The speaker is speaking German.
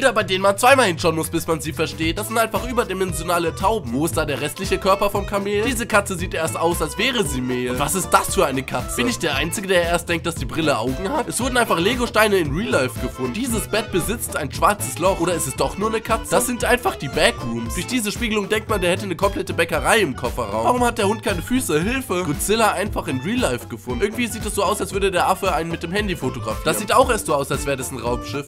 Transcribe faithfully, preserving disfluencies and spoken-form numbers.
Bilder, bei denen man zweimal hinschauen muss, bis man sie versteht. Das sind einfach überdimensionale Tauben. Wo ist da der restliche Körper vom Kamel? Diese Katze sieht erst aus, als wäre sie Mehl. Und was ist das für eine Katze? Bin ich der Einzige, der erst denkt, dass die Brille Augen hat? Es wurden einfach Lego-Steine in Real Life gefunden. Dieses Bett besitzt ein schwarzes Loch. Oder ist es doch nur eine Katze? Das sind einfach die Backrooms. Durch diese Spiegelung denkt man, der hätte eine komplette Bäckerei im Kofferraum. Warum hat der Hund keine Füße? Hilfe! Godzilla einfach in Real Life gefunden. Irgendwie sieht es so aus, als würde der Affe einen mit dem Handy fotografieren. Das sieht auch erst so aus, als wäre das ein Raumschiff.